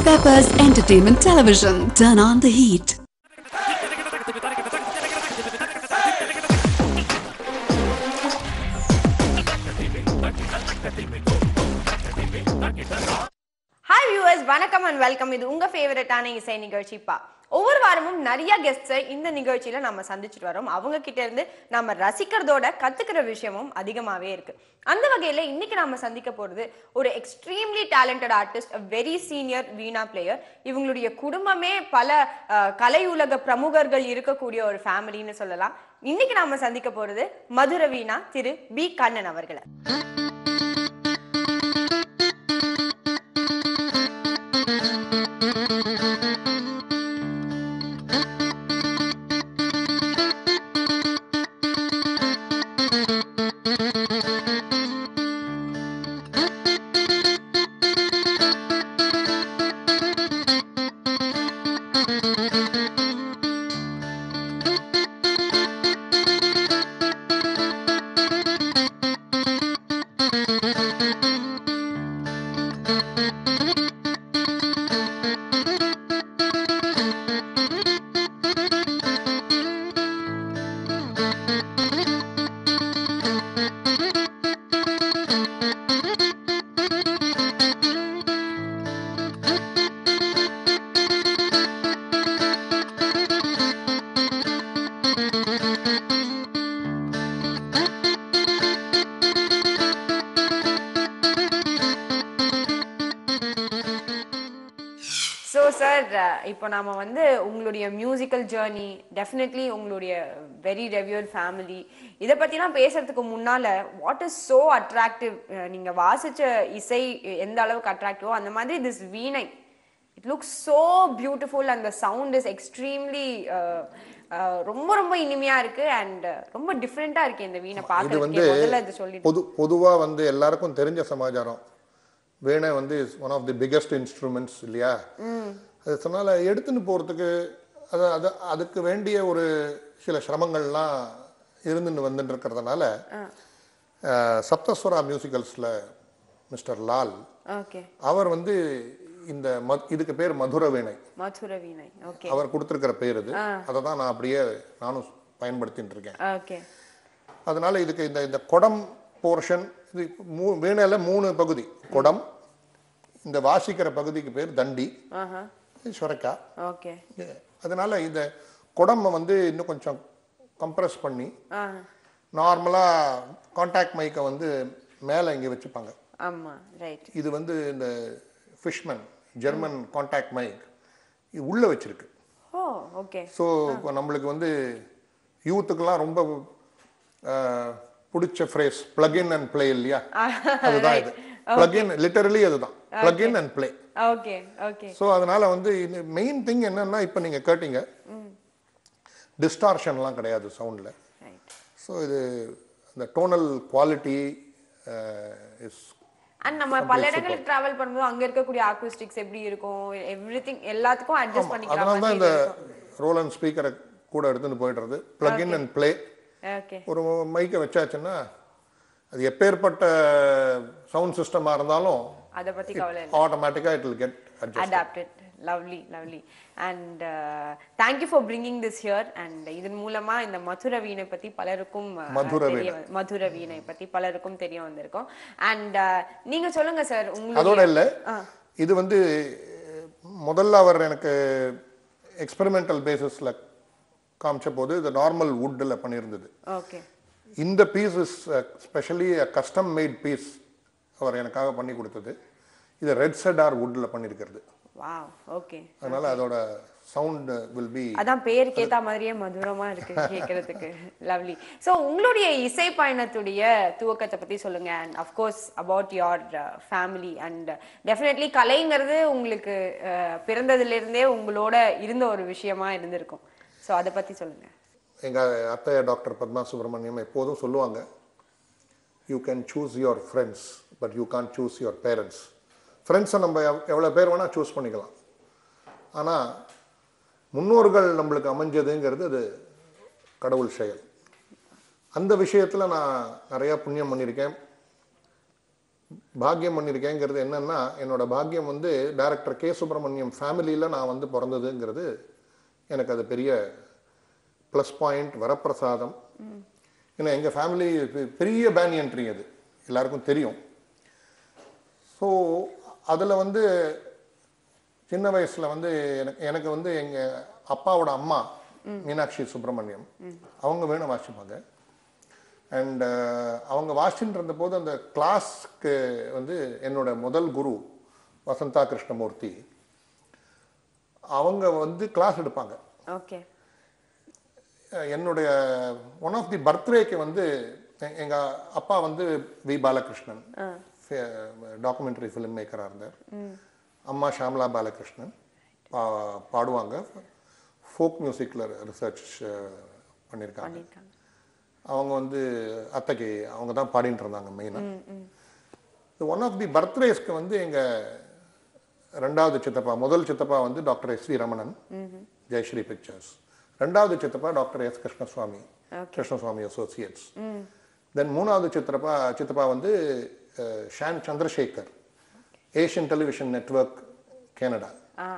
Peppers Entertainment Television. Turn on the heat. Hi viewers, வணக்கம் and welcome. இது உங்க ஃபேவரட்டான இசை நிகழ்ச்சி பா. ஒவ்வொரு வாரமும் நிறைய கெஸ்ட்ஸை இந்த நிகழ்ச்சியில நம்ம சந்திச்சுட்டு வரோம். அவங்க கிட்ட இருந்து நம்ம ரசிக்கிறதோட கத்துக்கிற விஷயமும் அதிகமாவே இருக்கு. அந்த வகையில இன்னைக்கு நாம சந்திக்க போறது ஒரு extremely talented artist, very senior veena player. இவங்களுடைய குடும்பமே பல கலை உலக பிரமுகர்கள் இருக்கக்கூடிய ஒரு ஃபேமிலின்னு சொல்லலாம். இன்னைக்கு நாம சந்திக்க போறது மதுர வீணா திரு பி கண்ணன் அவர்களை. ஸோ சார், இப்போ நாம வந்து உங்களுடைய மியூசிக்கல் ஜேர்னி, டெஃபினெட்லி உங்களுடைய வெரி ரெவியர்ட் ஃபேமிலி, இதை பற்றிலாம் பேசுறதுக்கு முன்னால வாட் இஸ் ஸோ அட்ராக்டிவ், நீங்க வாசிச்ச இசை எந்த அளவுக்கு அட்ராக்டிவோ அந்த மாதிரி this veena, it looks so beautiful and the sound is extremely ரொம்ப ரொம்ப இனிமையா இருக்கு அண்ட் ரொம்ப டிஃப்ரெண்டா இருக்கு இந்த வீணை பார்க்கறதுக்கு. முதல்ல இது சொல்லிட்டு பொதுவா வந்து எல்லாருக்கும் தெரிஞ்ச சமாச்சாரம், வீணை வந்து is one of the biggest instruments இல்லையா? அது சொன்னால எடுத்துன்னு போகிறதுக்கு அதுக்கு வேண்டிய ஒரு சில சிரமங்கள்லாம் இருந்துன்னு வந்துட்டு இருக்கிறதுனால சப்தஸ்வரா மியூசிக்கல்ஸில் மிஸ்டர் லால் அவர் வந்து இந்த இதுக்கு பேர் மதுர வீணை, அவர் கொடுத்துருக்கிற பேர் இது. அதை தான் நான் அப்படியே நானும் பயன்படுத்திட்டு இருக்கேன். அதனால இதுக்கு இந்த குடம் போர்ஷன், இது வீணையில 3 பகுதி. குடம், இந்த வாசிக்கிற பகுதிக்கு பேர் தண்டி, சுரைக்கா. அதனால இந்த குடம்பை வந்து இன்னும் கொஞ்சம் கம்ப்ரெஸ் பண்ணி நார்மலா கான்டாக்ட் மைக்கை வந்து மேல இங்க வச்சுப்பாங்க. இது வந்து இந்த ஃபிஷ்மேன் ஜெர்மன் கான்டாக்ட் மைக் இது உள்ள வச்சிருக்கு. ஸோ நம்மளுக்கு வந்து யூத்துக்கெல்லாம் ரொம்ப பிடிச்ச phrase plug in and play இல்லையா? அதுதான் இது. பிளக் இன் லிட்டரலி அதுதான், plug in and play. So அதனால வந்து மெயின் திங் என்னன்னா, இப்போ நீங்க கேட்டீங்க, டிஸ்டார்ஷன்லாம் கிடையாது சவுண்ட்ல. ஸோ இது அந்த டோனல் குவாலிட்டி இஸ். அண்ட் நம்ம பல இடங்களுக்கு டிராவல் பண்ணும்போது அங்க இருக்கக்கூடிய அக்யூஸ்டிக்ஸ் எப்படி இருக்கும், எவ்ரிதிங் எல்லாத்துக்கும் அட்ஜஸ்ட் பண்ணிக்கலாம். அதனால தான் இந்த ரோலண்ட் ஸ்பீக்கரை கூட எடுத்துட்டு போயிடுறது. Plug in and play. ஒரு மைக்கை வச்சாச்சுன்னா அது எப்பேற்பட்ட சவுண்ட் சிஸ்டமா இருந்தாலும் அத பத்தி கவலை இல்ல, ஆட்டோமேட்டிக்கா it will get adapted. lovely and thank you for bringing this here. and இதன் மூலமா இந்த மதுர வீணை பத்தி பலருக்கும் மதுர வீணை பத்தி பலருக்கும் தெரிய வந்திருக்கும். and நீங்க சொல்லுங்க சார், உங்களுக்கு அதோட இல்ல, இது வந்து முதல்ல அவர் எனக்கு எக்ஸ்பெரிமெண்டல் பேசிஸ்ல காமிச்ச போது இது நார்மல் வுட்ல பண்ணியிருந்தது. இந்த piece is specially custom made piece அவர் எனக்காக பண்ணி கொடுத்தது. இது ரெட் செடார் வுட்ல பண்ணியிருக்கிறது. Wow, okay. அதனால அதோட சவுண்ட் will be, அதான் பேருக்கு ஏத்த மாதிரியே மதுரமா இருக்கு கேட்கிறதுக்கு. லவ்லி. சோ உங்களுடைய இசை பயணத்துடைய துவக்கத்தை பத்தி சொல்லுங்க. And of course about your family. And definitely கலைங்கிறது உங்களுக்கு பிறந்ததுல இருந்தே உங்களோட இருந்த ஒரு விஷயமா இருந்திருக்கும். சோ அதை பத்தி சொல்லுங்க. எங்க அத்தையா டாக்டர் பத்மா சுப்ரமணியம் எப்போதும் சொல்லுவாங்க, you can choose your friends but you can't choose your parents. ஃப்ரெண்ட்ஸை நம்ம எவ்வளோ பேர் வேணால் சூஸ் பண்ணிக்கலாம், ஆனால் முன்னோர்கள் நம்மளுக்கு அமைஞ்சதுங்கிறது அது கடவுள் செயல். அந்த விஷயத்தில் நான் நிறையா புண்ணியம் பண்ணியிருக்கேன். பாக்கியம் பண்ணியிருக்கேங்கிறது என்னன்னா, என்னோட பாக்கியம் வந்து டைரக்டர் கே சுப்பிரமணியம் ஃபேமிலியில் நான் வந்து பிறந்ததுங்கிறது எனக்கு அது பெரிய ப்ளஸ் பாயிண்ட், வரப்பிரசாதம். ஏன்னா எங்கள் ஃபேமிலி பெரிய பேனியன் ட்ரீ, அது எல்லாருக்கும் தெரியும். ஸோ அதில் வந்து சின்ன வயசில் வந்து எனக்கு வந்து எங்கள் அப்பாவோட அம்மா மீனாட்சி சுப்பிரமணியம், அவங்க வேணும் வாசிப்பாங்க. அண்ட் அவங்க வாசிச்சுட்டு இருந்த போது அந்த கிளாஸ்க்கு வந்து என்னோட முதல் குரு வசந்தா கிருஷ்ணமூர்த்தி, அவங்க வந்து கிளாஸ் எடுப்பாங்க. ஓகே. என்னுடைய ஒன் ஆஃப் தி பர்த்டேக்கு வந்து எங்கள் அப்பா வந்து வி பாலகிருஷ்ணன், டாக்குமெண்ட்ரி ஃபிலிம் மேக்கராக இருந்தார். அம்மா ஷாம்லா பாலகிருஷ்ணன் பாடுவாங்க, ஃபோக் மியூசிக்கில் ரிசர்ச் பண்ணியிருக்காங்க. அவங்க வந்து அத்தைக்கு அவங்க தான் பாடிட்டு இருந்தாங்க மெயினாக. ஒன் ஆஃப் தி பர்த்டேஸ்க்கு வந்து எங்கள் ரெண்டாவது சித்தப்பா, முதல் சித்தப்பா வந்து doctor S V Ramanan, Jayashree pictures. ரெண்டாவது சித்தப்பா doctor S Krishnaswamy associates. Then மூணாவது சித்தப்பா வந்து Shan Chandrasekhar, Asian television network, Canada.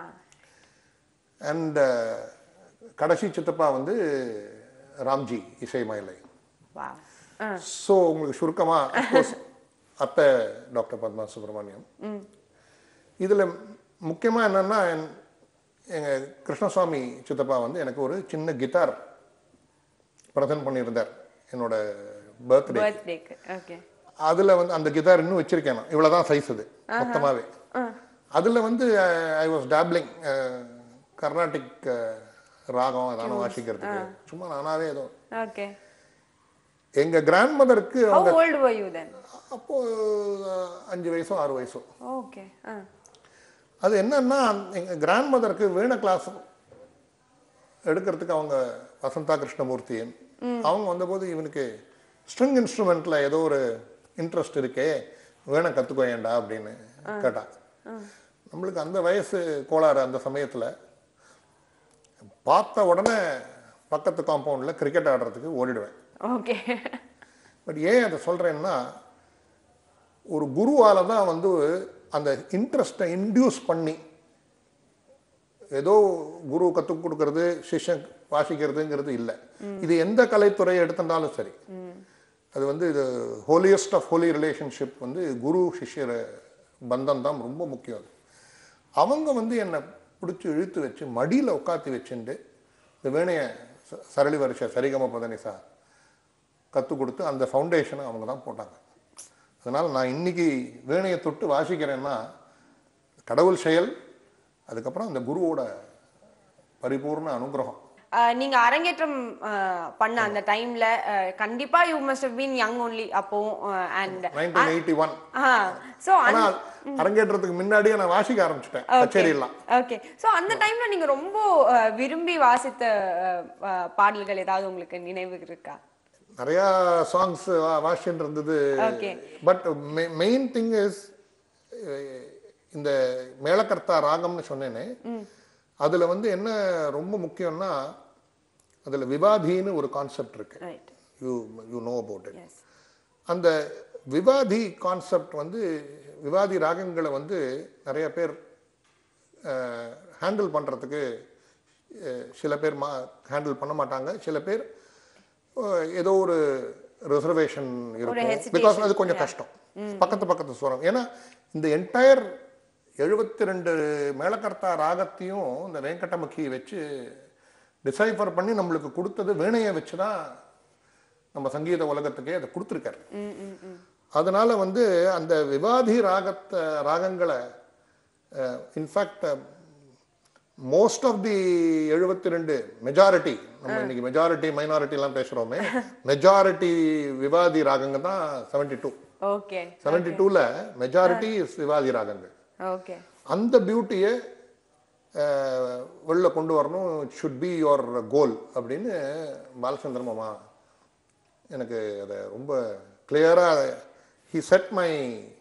And கடைசி சித்தப்பா வந்து ராம்ஜி இசைமயிலை. ஸோ உங்களுக்கு சுருக்கமாக அத்தை டாக்டர் பத்மா சுப்பிரமணியம். இதில் முக்கியமாக என்னென்னா, எங்கள் கிருஷ்ணசுவாமி சித்தப்பா வந்து எனக்கு ஒரு சின்ன கிட்டார் ப்ரெசென்ட் பண்ணியிருந்தார் என்னோட பர்த்டேக்கு. அதில் வந்து அந்த கிட்டார் இன்னும் வச்சிருக்கேன் நான், இவ்வளோதான் சைஸ் அது மொத்தமாகவே. அதில் வந்து ஐ வாஸ் டேப்லிங் கர்நாடிக் ராகம் ஏதாவது வாசிக்கிறதுக்கு, சும்மா நானாவே ஏதோ. எங்க கிராண்ட் மதருக்கு அப்போ 5 வயசோ 6 வயசோ. அது என்னன்னா, எங்க கிராண்ட் மதருக்கு வீணை கிளாஸ் எடுக்கிறதுக்கு அவங்க வசந்தா கிருஷ்ணமூர்த்தி அவங்க வந்தபோது, இவனுக்கு ஸ்ட்ரிங் இன்ஸ்ட்ருமெண்ட்ல ஏதோ ஒரு இன்ட்ரெஸ்ட் இருக்கே, வீணை கத்துக்கோயேண்டா அப்படின்னு கேட்டா. நம்மளுக்கு அந்த வயசு கோளாறு. அந்த சமயத்துல பார்த்த உடனே பக்கத்து காம்பவுண்ட்ல கிரிக்கெட் ஆடுறதுக்கு ஓடிடுவேன். ஓகே. பட் ஏன் அதை சொல்றேன்னா, ஒரு குருவால தான் வந்து அந்த இன்ட்ரெஸ்டை இன்டியூஸ் பண்ணி, ஏதோ குரு கற்றுக் கொடுக்கறது சிஷ்யன் வாசிக்கிறதுங்கிறது இல்லை. இது எந்த கலைத்துறையை எடுத்திருந்தாலும் சரி, அது வந்து இது ஹோலியஸ்ட் ஆஃப் ஹோலி ரிலேஷன்ஷிப் வந்து குரு சிஷ்யர் பந்தம் தான் ரொம்ப முக்கியம். அது அவங்க வந்து என்னை பிடிச்சி இழுத்து வச்சு மடியில் உட்காத்தி வச்சுட்டு இந்த வேணையை சரளி வரிசை சரிகம பதனிசா கற்றுக் கொடுத்து அந்த ஃபவுண்டேஷனை அவங்க தான் போட்டாங்க. அதனால் நான் இன்னைக்கு வேணையை தொட்டு வாசிக்கிறேன்னா கடவுள் செயல், அதுக்கப்புறம் அந்த குருவோட பரிபூர்ண அனுகிரகம். நீங்க அரங்கேற்றம் பண்ண அந்த டைம்ல கண்டிப்பா you must have been young only அப்போ. and 1981. சோ அரங்கேற்றத்துக்கு முன்னாடியே நான் வாசிக்க ஆரம்பிச்சிட்டேன் கச்சேரியெல்லாம். ஓகே. சோ அந்த டைம்ல நீங்க ரொம்ப விரும்பி வாசித்த பாடல்கள் ஏதாவது உங்களுக்கு நினைவு இருக்கா? நிறைய சாங்ஸ் வாசிட்டு இருந்தது. பட் மெயின் திங் இஸ் இந்த மேளகர்த்தா ராகம்னு சொன்னேனே, அதுல வந்து என்ன ரொம்ப முக்கியம்னா, அதுல விவாதின்னு ஒரு கான்செப்ட் இருக்கு. You know about it. அந்த விவாதி கான்செப்ட் வந்து, விவாதி ராகங்களை வந்து நிறைய பேர் ஹேண்டில் பண்றதுக்கு, சில பேர் ஹேண்டில் பண்ண மாட்டாங்க, சில பேர் ஏதோ ஒரு ரிசர்வேஷன் இருக்கும். பிகாஸ் அது கொஞ்சம் கஷ்டம், பக்கத்து சுரம். ஏன்னா இந்த என்டையர் 72 மேளகர்த்தா ராகத்தையும் இந்த வெங்கடமுகி வச்சு டிசைஃபர் பண்ணி நம்மளுக்கு கொடுத்தது வீணையை வச்சுதான் நம்ம சங்கீத உலகத்துக்கே அதை கொடுத்துருக்காரு. அதனால வந்து அந்த விவாதி ராகங்களை in fact most of the 72 majority, நம்ம இன்னைக்கு மெஜாரிட்டி மைனாரிட்டி எல்லாம் பேசுறோமே, மெஜாரிட்டி விவாதி ராகங்க தான் 72. 72ல மெஜாரிட்டி விவாதி ராகங்கள். அந்த பியூட்டியை வெளில கொண்டு வரணும், ஷுட் பி யுவர் கோல் அப்படின்னு பாலச்சந்திர மாமா எனக்கு அதை ரொம்ப கிளியரா he set my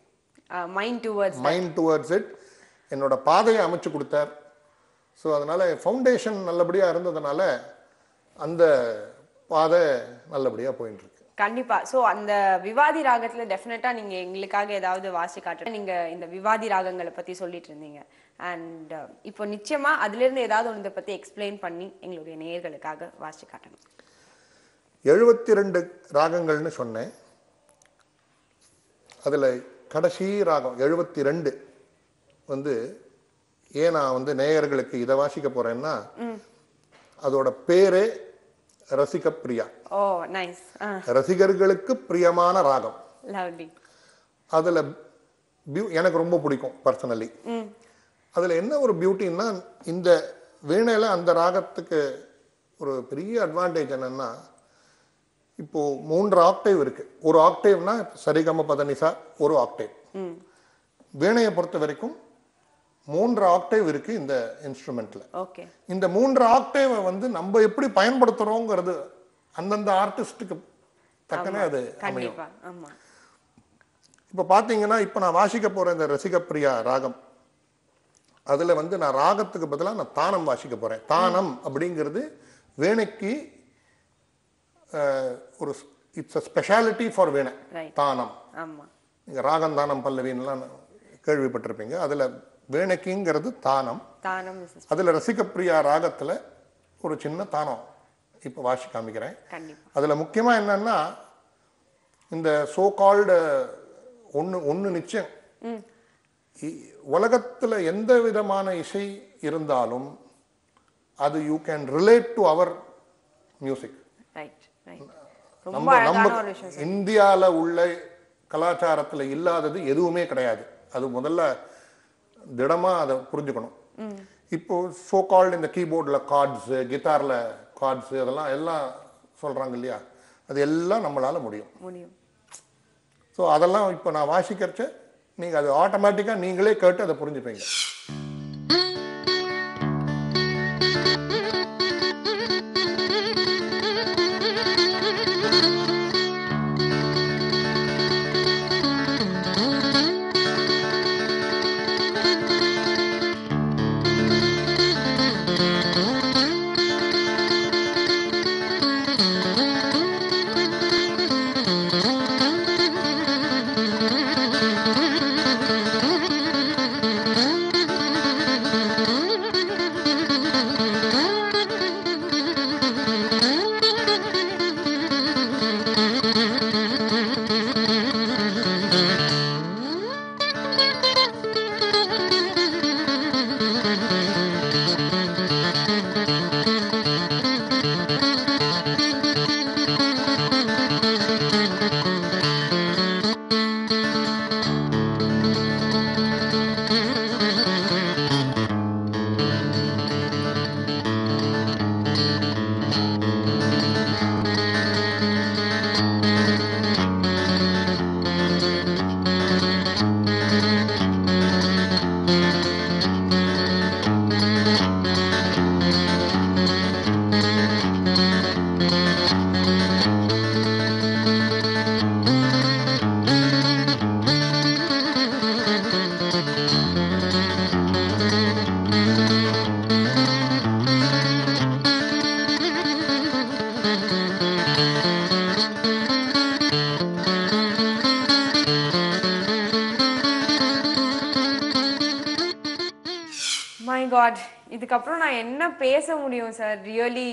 mind towards it, என்னோட பாதையை அமைச்சு கொடுத்தார். ஸோ அதனால ஃபவுண்டேஷன் நல்லபடியா இருந்ததுனால அந்த பாதை நல்லபடியா போயிட்டு இருக்கு. கண்டிப்பா. சோ அந்த விவாதி ராகத்துல டெஃபினட்டா நீங்க எங்களுக்காக ஏதாவது வாசி காட்டுங்க. நீங்க இந்த விவாதி ராகங்களை பத்தி சொல்லிட்டு இருந்தீங்க. அண்ட் இப்போ நிச்சயமா அதுல இருந்து ஏதாவது ஒன்றை பத்தி எக்ஸ்பிளைன் பண்ணி எங்களுடைய நேயர்களுக்காக வாசி காட்டணும். 72 ராகங்கள்னு சொன்னேன். அதுல கடைசி ராகம் 72 வந்து ஏன் நான் வந்து நேயர்களுக்கு இதை வாசிக்க போறேன்னா அதோட பேரே ரசிக பிரியா. ஓ நைஸ். ரசிகர்களுக்கு பிரியமான ராகம். லவ்லி. அதுல எனக்கு ரொம்ப பிடிக்கும் பர்சனலி. அதுல என்ன ஒரு பியூட்டின்னா இந்த வீணையில அந்த ராகத்துக்கு ஒரு பெரிய அட்வான்டேஜ் என்னன்னா இப்போ 3 ஆக்டேவ் இருக்கு. ஒரு ஆக்டேவ்னா சரிகம பதனிசா ஒரு ஆக்டேவ். வீணையை பொறுத்த வரைக்கும் 3 ஆக்டேவ் இருக்கு இந்த இன்ஸ்ட்ருமெண்ட்ல. இந்த 3 ஆக்டேவை வந்து நம்ம எப்படி பயன்படுத்துறோங்கிறது அந்தந்த ஆர்டிஸ்டுக்கு தக்கனே அது அமையும். இப்ப பாத்தீங்கன்னா இப்ப நான் வாசிக்க போற இந்த ரசிக பிரியா ராகம் அதுல வந்து நான் ராகத்துக்கு பதிலாக நான் தானம் வாசிக்க போறேன். தானம் அப்படிங்கிறது வீணைக்கு ஒரு இட்ஸ் ஸ்பெஷாலிட்டி ஃபார் வீணை. தானம் நீங்க ராகம் தானம் பல்லவின்லாம் கேள்விப்பட்டிருப்பீங்க. அதுல வீணைக்குங்கிறது தானம். அதுல ரசிக பிரியா ராகத்துல ஒரு சின்ன தானம் இப்ப வாசி காமிக்கிறேன். அதுல முக்கியமா என்னன்னா இந்த சோ கால்டு ஒன்னு நிச்சயம், உலகத்துல எந்த விதமான இசை இருந்தாலும் அது you can relate to our music. நம்ம இந்தியால உள்ள கலாச்சாரத்துல இல்லாதது எதுவுமே கிடையாது. அது முதல்ல திடமா அதை புரிஞ்சுக்கணும். இப்போ சோ கால்டு இந்த கீபோர்ட்ல கார்ட்ஸ், கிட்டார்ல கார்ட்ஸ் அதெல்லாம் எல்லாம் சொல்றாங்க இல்லையா, அது எல்லாம் நம்மளால முடியும். ஸோ அதெல்லாம் இப்போ நான் வாசிக்கிறச்ச நீங்க அது ஆட்டோமேட்டிக்கா நீங்களே கேட்டு அதை புரிஞ்சுப்பீங்க. மை காட், இதுக்கப்புறம் நான் என்ன பேச முடியும் sir? Really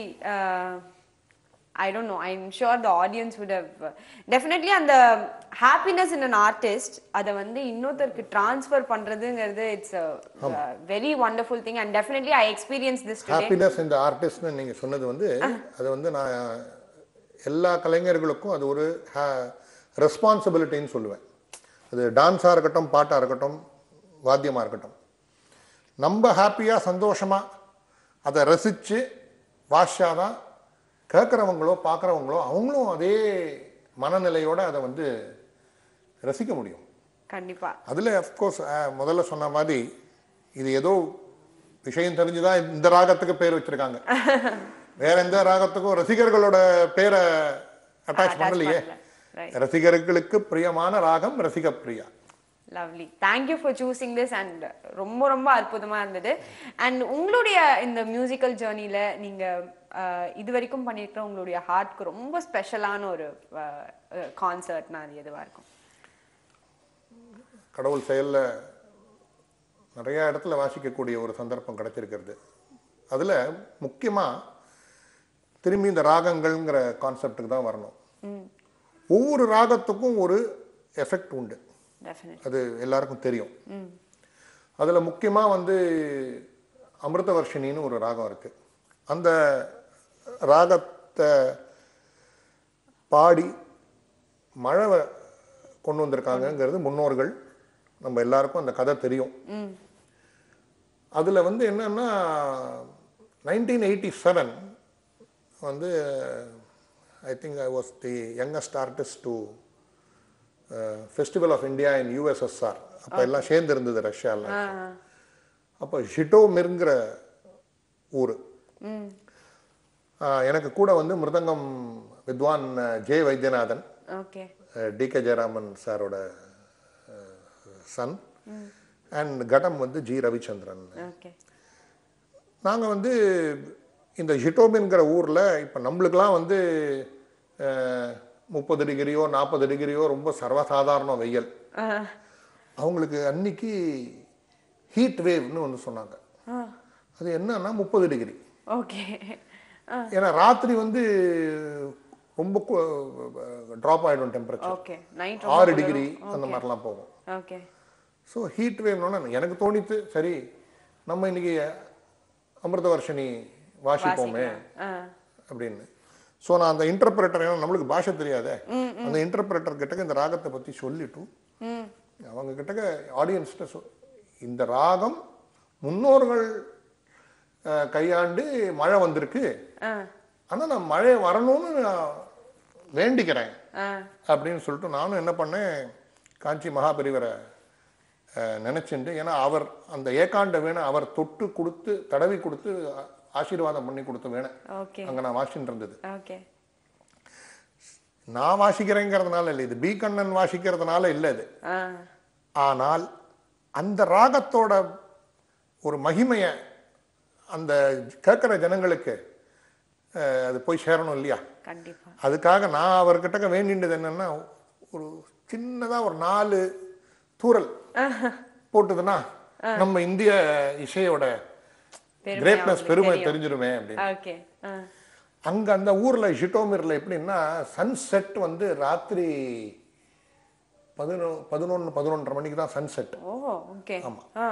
I don't know. I'm sure the audience would have definitely and the happiness in an artist அத வந்து இன்னொருத்தருக்கு ட்ரான்ஸ்ஃபர் பண்றதுங்கிறது it's a very wonderful thing and definitely I experienced this today. Happiness in the artist னு நீங்க சொன்னது வந்து அது வந்து நான் எல்லா கலைஞர்களுக்கும் அது ஒரு ரெஸ்பான்சிபிலிட்டின்னு சொல்லுவேன். அது டான்ஸா இருக்கட்டும், பாட்டா இருக்கட்டும், வாத்தியமா இருக்கட்டும், நம்ம ஹாப்பியா சந்தோஷமா அதை ரசிச்சு வாஷாதான் கேட்குறவங்களோ பார்க்குறவங்களோ அவங்களும் அதே மனநிலையோட அதை வந்து ரசிக்க முடியும். கண்டிப்பா. அதில் அஃப்கோர்ஸ் முதல்ல சொன்ன மாதிரி இது ஏதோ விஷயம் தெரிஞ்சுதான் இந்த ராகத்துக்கு பேர் வச்சிருக்காங்க. வேற எந்த ராகத்துக்கும் ரசிகர்களோட பேரை அட்டாச் பண்ணலையே. ரசிகர்களுக்கு பிரியமான ராகம் Rasikapriya. Lovely. Thank you for choosing this and ரொம்ப ரொம்ப அற்புதமா இருந்தது. அண்ட் உங்களுடைய இந்த மியூசிக்கல் ஜேர்னில நீங்க இது வரைக்கும் பண்ணியிருக்கிற உங்களுடைய ஹார்ட்க்கு ரொம்ப ஸ்பெஷலான ஒரு கான்சர்ட்னா அது எதுவா இருக்கும்? கடவுள் செயல்ல நிறைய இடத்துல வாசிக்கக்கூடிய ஒரு சந்தர்ப்பம் கிடைச்சிருக்கிறது. அதில் முக்கியமாக திரும்பி இந்த ராகங்கள்ங்கிற கான்செப்டுக்கு தான் வரணும். ஒவ்வொரு ராகத்துக்கும் ஒரு எஃபெக்ட் உண்டு, அது எல்லாருக்கும் தெரியும். அதில் முக்கியமாக வந்து அமிர்தவர்ஷினின்னு ஒரு ராகம் இருக்கு. அந்த ராகத்தை பாடி மழை கொண்டு வந்திருக்காங்கங்கிறது முன்னோர்கள், நம்ம எல்லாருக்கும் அந்த கதை தெரியும். அதில் வந்து என்னன்னா 1987 வந்து I think I was the youngest artist to festival of India in USSR. அப்போ எல்லாம் சேர்ந்து இருந்தது ரஷ்யாவில். அப்போ ஜிட்டோமிர்ங்கிற ஊர். எனக்கு கூட வந்து மிருதங்கம் வித்வான் ஜே வைத்தியநாதன், டி.கே. ஜெயராமன் சாரோட சன், அண்ட் கடம் வந்து ஜி ரவிச்சந்திரன். நாங்கள் வந்து இந்த ஜிட்டோமின்கிற ஊரில் இப்போ நம்மளுக்கெல்லாம் வந்து 30 டிகிரியோ 40 டிகிரியோ ரொம்ப சர்வசாதாரண வெயில். அவங்களுக்கு அன்னைக்கு ஹீட் வேவ்னு ஒன்று சொன்னாங்க. அது என்னன்னா 30 டிகிரி. ஏன்னா ராத்திரி வந்து ரொம்ப ட்ராப் ஆகிடும் டெம்பரேச்சர், 6 டிகிரி அந்த மாதிரிலாம் போகும். ஸோ ஹீட் வேவ்னோன்னா எனக்கு தோணித்து, சரி நம்ம இன்னைக்கு அமிர்தவர்ஷினி வாசிப்போமே அப்படின்னு. ஸோ நான் அந்த இன்டர்பிரேட்டர், ஏன்னா நம்மளுக்கு பாஷை தெரியாதே, அந்த இன்டர்பிரேட்டர் கிட்ட இந்த ராகத்தை பற்றி சொல்லிட்டு அவங்க கிட்ட ஆடியன்ஸ்கிட்ட இந்த ராகம் முன்னோர்கள் கையாண்டு மழை வந்திருக்கு, ஆனால் நான் மழை வரணும்னு வேண்டிக்கிறேன் அப்படின்னு சொல்லிட்டு நானும் என்ன பண்ணேன், காஞ்சி மகாபெரிவரை நினைச்சுண்டு, ஏன்னா அவர் அந்த ஏகாண்ட வேணை அவர் தொட்டு கொடுத்து தடவி கொடுத்து ஆசீர்வாதம் பண்ணி கொடுத்த வேணை அங்க நான் வாசிட்டு இருந்தது. நான் வாசிக்கிறேங்கிறதுனால இல்லை, இது பி கண்ணன் வாசிக்கிறதுனால இல்லை இது. ஆனால் அந்த ராகத்தோட ஒரு மகிமைய அந்த கேட்கிற ஜனங்களுக்கு அது போய் சேரணும் இல்லையா? அதுக்காக நான் அவர்கிட்ட வேண்டியது என்னன்னா, ஒரு சின்னதா ஒரு 4 தூரல் போட்டுதுன்னா நம்ம இந்திய இசையோட கிரேட்னஸ் பெருமை தெரிஞ்சிருமே அப்படின்னு. அங்க அந்த ஊர்ல ஜிட்டோமிர்ல எப்படின்னா சன்செட் வந்து ராத்திரி 11-11:30 மணிக்கு தான் சன்செட். ஆமா,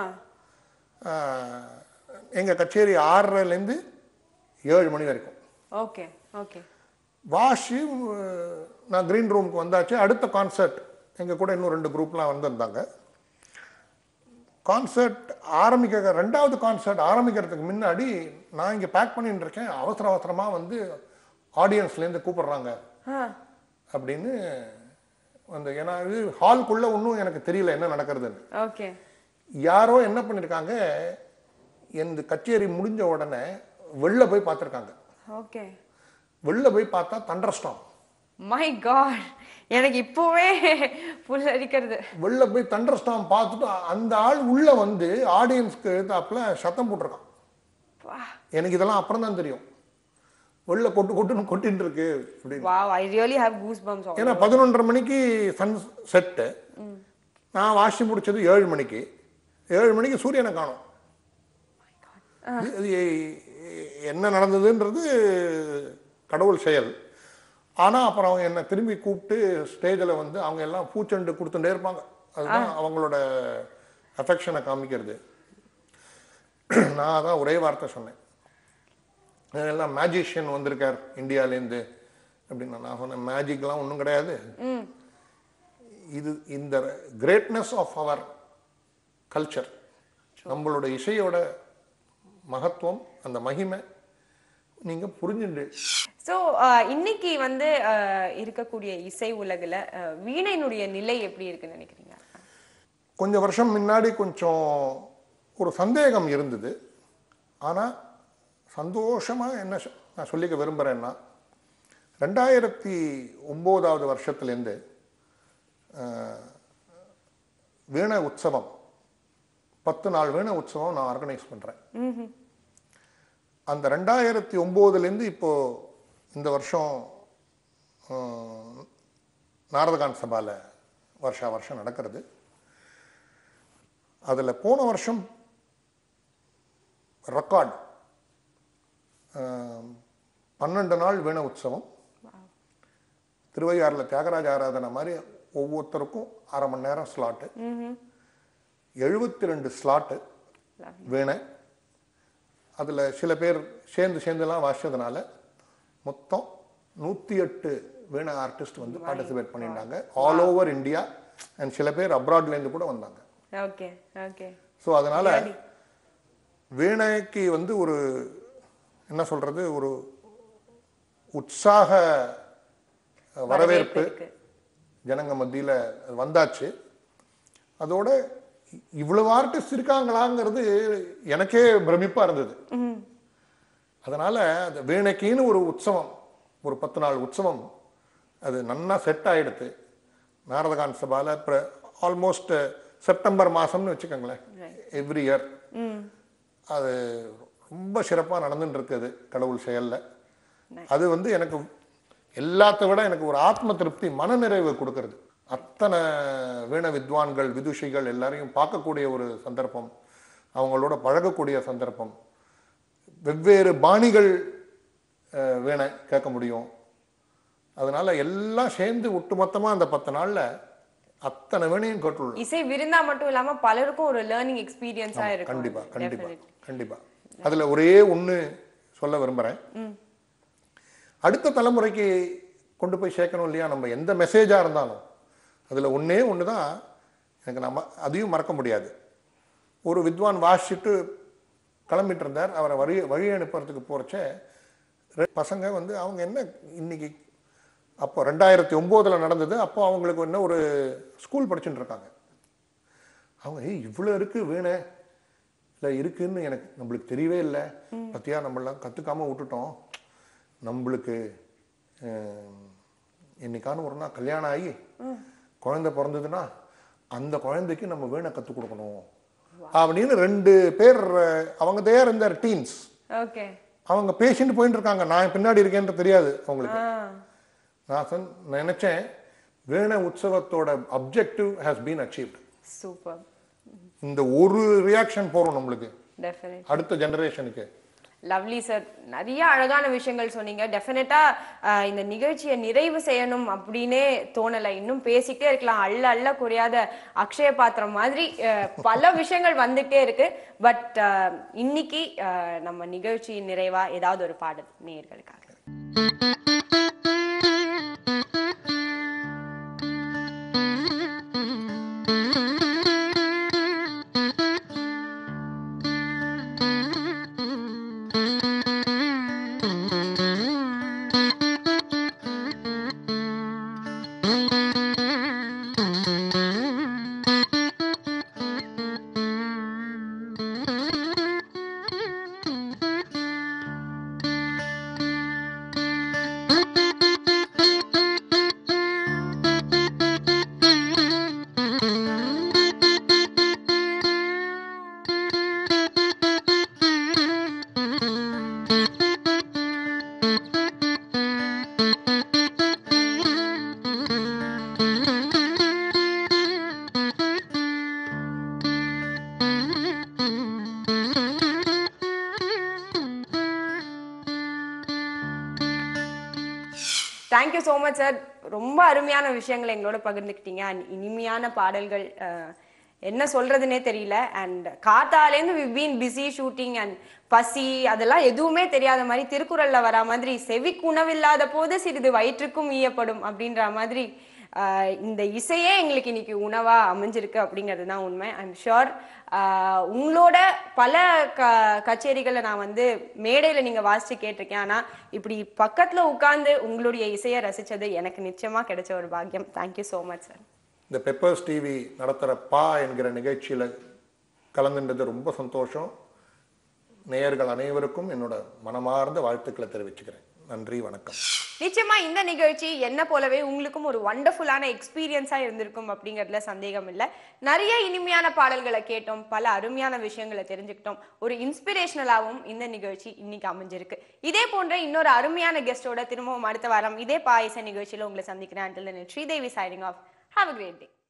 எங்க கச்சேரி 6:30லேருந்து 7 மணி வரைக்கும். வாஷி நான் கிரீன் ரூமுக்கு வந்தாச்சு. அடுத்த கான்சர்ட் எங்க கூட இன்னும் 2 குரூப்லாம் வந்திருந்தாங்க. கான்சர்ட் ஆரம்பிக்க 2வது கான்சர்ட் ஆரம்பிக்கிறதுக்கு முன்னாடி நான் இங்கே பேக் பண்ணிட்டு இருக்கேன். அவசரமாக வந்து ஆடியன்ஸ்லேருந்து கூப்பிடுறாங்க அப்படின்னு வந்து, ஏன்னா இது ஹால்குள்ள ஒன்றும் எனக்கு தெரியல என்ன நடக்கிறதுன்னு. யாரோ என்ன பண்ணியிருக்காங்க, எந்த கச்சேரி முடிஞ்ச உடனே வெளில போய் பார்த்துருக்காங்க. வெளில போய் பார்த்தா தண்டர்ஸ்டார்ம். மை காட், எனக்கு இப்போவே புல் அடிக்கிறது. வெளில போய் தண்டர்ஸ்டார்ம் பார்த்துட்டு அந்த ஆள் உள்ள வந்து ஆடியன்ஸ்க்கு எழுத்தாப்புல சத்தம் போட்டிருக்கான். எனக்கு இதெல்லாம் அப்புறம் தான் தெரியும், வெளில கொட்டின்னு இருக்கு அப்படின்னு. Wow, I really have goose bumps. ஏன்னா 11:30 மணிக்கு சன் செட்டு, நான் வாசி முடிச்சது 7 மணிக்கு. 7 மணிக்கு சூரியனை காணோம். என்ன நடந்ததுன்றது கடவுள் செயல். ஆனால் அப்புறம் அவங்க என்னை திரும்பி கூப்பிட்டு ஸ்டேஜில் வந்து அவங்க எல்லாம் பூச்செண்டு கொடுத்துட்டே இருப்பாங்க. அதுதான் அவங்களோட அஃபெக்ஷனை காமிக்கிறது. நான் தான் ஒரே வார்த்தை சொன்னேன், எல்லாம் மேஜிஷியன் வந்திருக்கார் இந்தியாவிலேருந்து அப்படின்னு. நான் சொன்னேன், மேஜிக்லாம் ஒன்றும் கிடையாது, இது இந்த கிரேட்னஸ் ஆஃப் அவர் கல்ச்சர், நம்மளோட இசையோட மகத்துவம், அந்த மகிமை நீங்க புரிஞ்சுண்டு. ஸோ இன்னைக்கு வந்து இருக்கக்கூடிய இசை உலகில் வீணையினுடைய நிலை எப்படி இருக்குன்னு நினைக்கிறீங்க? கொஞ்சம் வருஷம் முன்னாடி கொஞ்சம் ஒரு சந்தேகம் இருந்தது. ஆனால் சந்தோஷமாக என்ன நான் சொல்லிக்க விரும்புகிறேன்னா, 2009வது வருஷத்துலேருந்து வீணை உற்சவம் 10 நாள் வீணை உற்சவம் நான் ஆர்கனைஸ் பண்றேன். அந்த 2009லேருந்து இப்போ இந்த வருஷம் நாரதகான் சபால வருஷம் நடக்கிறது. அதில் போன வருஷம் ரெக்கார்ட் 12 நாள் வீணை உற்சவம். திருவையாறுல தியாகராஜ ஆராதனை மாதிரி ஒவ்வொருத்தருக்கும் 1/2 மணி நேரம் ஸ்லாட்டு, 72 ஸ்லாட்டு வீணை. அதில் சில பேர் சேர்ந்துலாம் வாசிச்சதுனால மொத்தம் 108 வீணை ஆர்டிஸ்ட் வந்து பார்ட்டிசிபேட் பண்ணியிருந்தாங்க ஆல் ஓவர் இந்தியா. அண்ட் சில பேர் அப்ராட்லேருந்து கூட வந்தாங்க. Okay okay. ஸோ அதனால வீணைக்கு வந்து ஒரு என்ன சொல்றது, ஒரு உற்சாக வரவேற்பு ஜனங்க மத்தியில் வந்தாச்சு. அதோட இவ்வளவு ஆர்டிஸ்ட் இருக்காங்களாங்கிறது எனக்கே பிரமிப்பா இருந்தது. அதனால அந்த வீணைக்குன்னு ஒரு உற்சவம், ஒரு 10 நாள் உற்சவம் அது நன்னா செட் ஆயிடுத்து. நாரதகான் சபால ஆல்மோஸ்ட் செப்டம்பர் மாசம்னு வச்சுக்கோங்களேன், எவ்ரி இயர் அது ரொம்ப சிறப்பாக நடந்துட்டு இருக்குது கடவுள் செயல்ல. அது வந்து எனக்கு எல்லாத்த விட எனக்கு ஒரு ஆத்ம திருப்தி, மன நிறைவு கொடுக்கறது. அத்தனை வீண வித்வான்கள் விதுஷிகள் எல்லாரையும் பார்க்கக்கூடிய ஒரு சந்தர்ப்பம், அவங்களோட பழகக்கூடிய சந்தர்ப்பம், வெவ்வேறு பாணிகள் வீணை கேட்க முடியும். அதனால எல்லாம் சேர்ந்து ஒட்டுமொத்தமா அந்த 10 நாள்ல அத்தனை வீணையும் கேட்டுள்ளோம். இசை விருந்தா மட்டும் இல்லாம பலருக்கும் ஒரு லேர்னிங் எக்ஸ்பீரியன்ஸா இருக்கும். கண்டிப்பா கண்டிப்பா கண்டிப்பா. அதுல ஒரே ஒண்ணு சொல்ல விரும்புறேன், அடுத்த தலைமுறைக்கு கொண்டு போய் சேர்க்கணும் இல்லையா. நம்ம எந்த மெசேஜா இருந்தாலும் அதுல ஒன்னே ஒண்ணுதான் எனக்கு நம்ம அதையும் மறக்க முடியாது. ஒரு வித்வான் வாசிச்சுட்டு கிளம்பிட்டு இருந்தார். அவரை வழி அனுப்புறதுக்கு போறச்ச பசங்க வந்து அவங்க என்ன இன்னைக்கு அப்போ 2009 நடந்தது. அப்போ அவங்களுக்கு என்ன ஒரு ஸ்கூல் படிச்சுட்டு இருக்காங்க. அவங்க இவ்வளோ இருக்கு வீணை இல்லை இருக்குன்னு எனக்கு நம்மளுக்கு தெரியவே இல்லை, பத்தியா நம்மளாம் கற்றுக்காம விட்டுட்டோம். நம்மளுக்கு என்னைக்கான ஒரு நாள் கல்யாணம் ஆகி குழந்தை பிறந்ததுன்னா அந்த குழந்தைக்கு நம்ம வீணை கற்றுக் கொடுக்கணும் அப்படின்னு 2 பேர் அவங்க தேர் இருந்தார் டீன்ஸ். அவங்க பேசிட்டு போயிட்டு இருக்காங்க. நான் பின்னாடி இருக்கேன்னு தெரியாது அவங்களுக்கு. நான் நினைச்சேன் வீணை உற்சவத்தோட objective has been achieved. Super. இந்த ஒரு ரியாக்ஷன் போறோம் நம்மளுக்கு அடுத்த ஜெனரேஷனுக்கு. லவ்லி சார், நிறைய அழகான விஷயங்கள் சொன்னீங்க. டெஃபினட்டா இந்த நிகழ்ச்சியை நிறைவு செய்யணும் அப்படின்னே தோணலை. இன்னும் பேசிக்கிட்டே இருக்கலாம். அள்ள குறையாத அக்ஷய பாத்திரம் மாதிரி பல விஷயங்கள் வந்துட்டே இருக்கு. பட் இன்னைக்கு நம்ம நிகழ்ச்சியின் நிறைவா ஏதாவது ஒரு பாடல் நேயர்களுக்காக. Thank you so much sir. ரொம்ப அருமையான விஷயங்களை எங்களோட பகிர்ந்துக்கிட்டீங்க. அண்ட் இனிமையான பாடல்கள் என்ன சொல்றதுன்னே தெரியல. அண்ட் காத்தாலேருந்து we been busy shooting and பசி அதெல்லாம் எதுவுமே தெரியாத மாதிரி திருக்குறள்ல வரா மாதிரி செவிக்கு உணவில்லாத போது சிறிது வயிற்றுக்கும் ஈயப்படும் அப்படின்ற மாதிரி இந்த இசையே எங்களுக்கு இன்னைக்கு உணவா அமைஞ்சிருக்கு அப்படிங்கிறது தான் உண்மை. ஐம் ஷுர் உங்களோட பல கச்சேரிகளை நான் வந்து மேடையில் நீங்கள் வாசித்து கேட்டிருக்கேன். ஆனால் இப்படி பக்கத்தில் உட்கார்ந்து உங்களுடைய இசையை ரசித்தது எனக்கு நிச்சயமாக கிடைச்ச ஒரு பாக்கியம். Thank you so much sir. இந்த பெப்பர்ஸ் டிவி நடத்துகிற பா என்கிற நிகழ்ச்சியில் கலந்துன்றது ரொம்ப சந்தோஷம். நேயர்கள் அனைவருக்கும் என்னோட மனமார்ந்த வாழ்த்துக்களை தெரிவிச்சுக்கிறேன். நன்றி, வணக்கம். நிச்சயமா இந்த நிகழ்ச்சி என்ன போலவே உங்களுக்கும் ஒரு வண்டர்ஃபுல்லான எக்ஸ்பீரியன்ஸா இருந்திருக்கும் அப்படிங்கிறதுல சந்தேகம் இல்லை. நிறைய இனிமையான பாடல்களை கேட்டோம், பல அருமையான விஷயங்களை தெரிஞ்சுக்கிட்டோம், ஒரு இன்ஸ்பிரேஷனலாகவும் இந்த நிகழ்ச்சி இன்னைக்கு அமைஞ்சிருக்கு. இதே போன்ற இன்னொரு அருமையான கெஸ்டோட திரும்பவும் அடுத்த வாரம் இதே பாயச நிகழ்ச்சியில உங்களை சந்திக்கிறேன். Until then, Sridevi signing off. Have a great day.